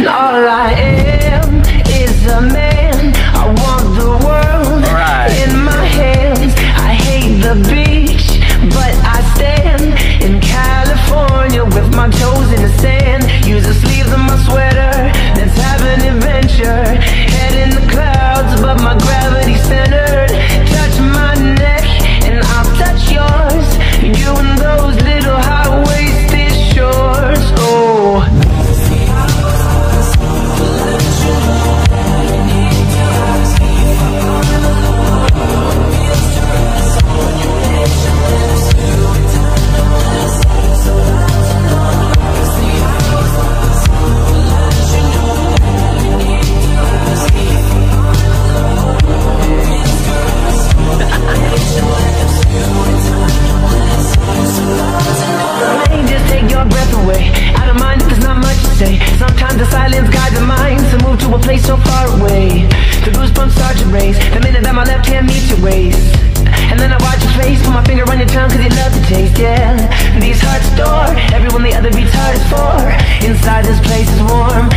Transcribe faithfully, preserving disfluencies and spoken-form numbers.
And all I am is a man. I want the world right in my hands. I hate the beach, but I stand in California with my toes in the sand. Use the sleeves of my sweater, let's have an adventure. Head in the clouds, but my gravity centered. Touch my neck and I'll touch yours. You and those little high-waisted shorts. Oh, sometimes the silence guides the mind to move to a place so far away. The goosebumps start to raise the minute that my left hand meets your waist. And then I watch your face, put my finger on your tongue cause you love the taste, yeah. These hearts adore everyone the other beats hard is for. Inside this place is warm,